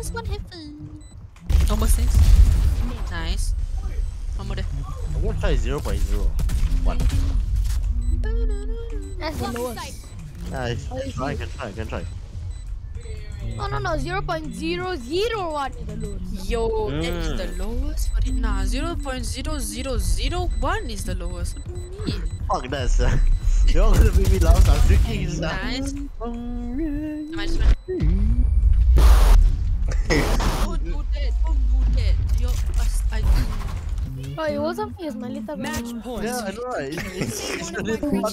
Minus one heaven. Almost 6. Nice. One more there. I'm gonna try 0.01. That's the lowest. Nice. I can try. Oh no, 0.001 is the lowest. Yo, that is the lowest for it. Nah, 0.0001 is the lowest. What do you mean? Fuck that, sir. You're gonna make me laugh. I'm drinking this. Nice. Don't do that. Yo, Oh, it wasn't his my little Match point. Yeah, I know, right? It's really fun.